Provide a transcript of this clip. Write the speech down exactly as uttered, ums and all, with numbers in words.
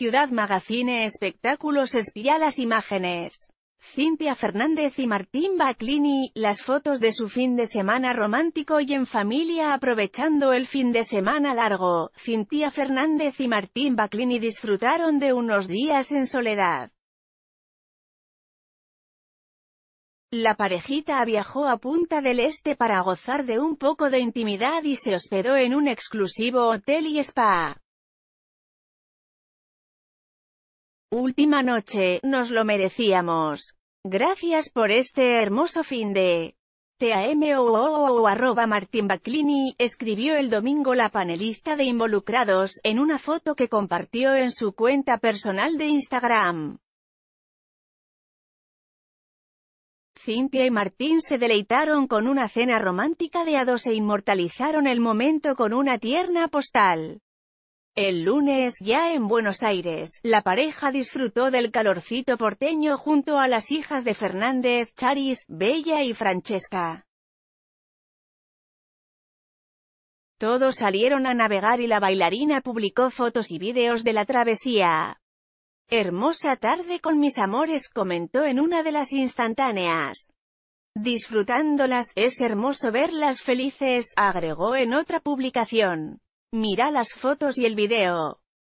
Ciudad Magazine Espectáculos espía las imágenes. Cintia Fernández y Martín Baclini, las fotos de su fin de semana romántico y en familia aprovechando el fin de semana largo. Cintia Fernández y Martín Baclini disfrutaron de unos días en soledad. La parejita viajó a Punta del Este para gozar de un poco de intimidad y se hospedó en un exclusivo hotel y spa. Última noche, nos lo merecíamos. Gracias por este hermoso fin de TAMOOO arroba Martín Baclini, escribió el domingo la panelista de Involucrados, en una foto que compartió en su cuenta personal de Instagram. Cintia y Martín se deleitaron con una cena romántica de a dos e inmortalizaron el momento con una tierna postal. El lunes, ya en Buenos Aires, la pareja disfrutó del calorcito porteño junto a las hijas de Fernández, Charis, Bella y Francesca. Todos salieron a navegar y la bailarina publicó fotos y vídeos de la travesía. Hermosa tarde con mis amores, comentó en una de las instantáneas. Disfrutándolas, es hermoso verlas felices, agregó en otra publicación. Mira las fotos y el video.